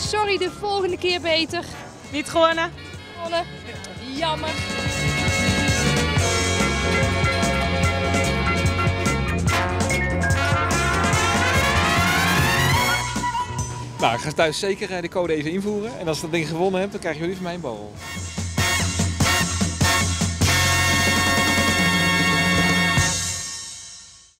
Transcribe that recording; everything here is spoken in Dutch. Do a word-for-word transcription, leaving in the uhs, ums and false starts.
Sorry, de volgende keer beter. Niet gewonnen. Gewonnen. Jammer. Nou, ik ga thuis zeker de code even invoeren. En als ik dat ding gewonnen heb, dan krijg je jullie van mij een borrel.